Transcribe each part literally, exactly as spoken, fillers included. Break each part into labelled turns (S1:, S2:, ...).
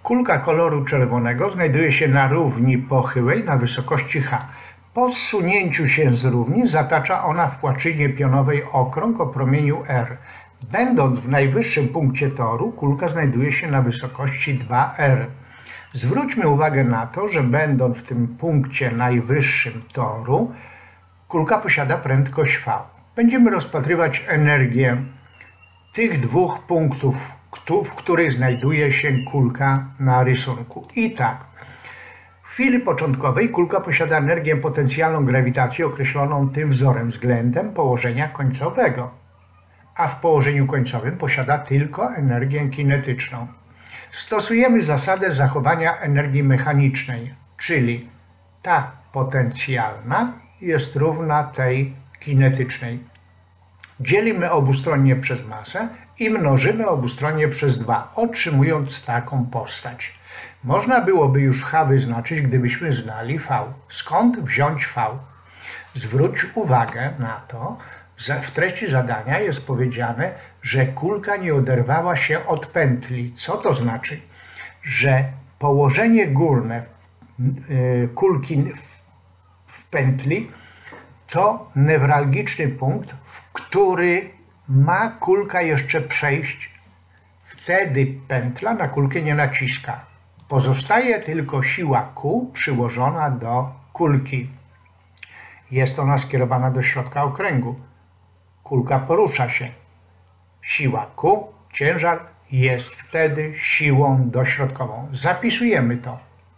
S1: Kulka koloru czerwonego znajduje się na równi pochyłej na wysokości H. Po zsunięciu się z równi zatacza ona w płaczynie pionowej okrąg o promieniu R. Będąc w najwyższym punkcie toru, kulka znajduje się na wysokości dwa R. Zwróćmy uwagę na to, że będąc w tym punkcie najwyższym toru, kulka posiada prędkość V. Będziemy rozpatrywać energię tych dwóch punktów, w których znajduje się kulka na rysunku. I tak, w chwili początkowej kulka posiada energię potencjalną grawitacji określoną tym wzorem względem położenia końcowego, a w położeniu końcowym posiada tylko energię kinetyczną. Stosujemy zasadę zachowania energii mechanicznej, czyli ta potencjalna jest równa tej kinetycznej. Dzielimy obustronnie przez masę i mnożymy obustronnie przez dwa, otrzymując taką postać. Można byłoby już H wyznaczyć, gdybyśmy znali V. Skąd wziąć V? Zwróć uwagę na to, że w treści zadania jest powiedziane, że kulka nie oderwała się od pętli. Co to znaczy? Że położenie górne kulki w pętli to newralgiczny punkt, w który ma kulka jeszcze przejść. Wtedy pętla na kulkę nie naciska. Pozostaje tylko siła Q przyłożona do kulki. Jest ona skierowana do środka okręgu. Kulka porusza się. Siła Q, ciężar, jest wtedy siłą dośrodkową. Zapisujemy to.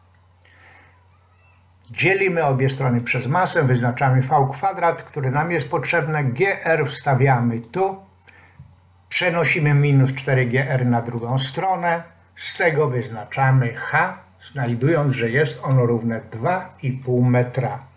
S1: Dzielimy obie strony przez masę, wyznaczamy V kwadrat, który nam jest potrzebne. G R wstawiamy tu. Przenosimy minus cztery G R na drugą stronę. Z tego wyznaczamy H, znajdując, że jest ono równe dwa i pół metra.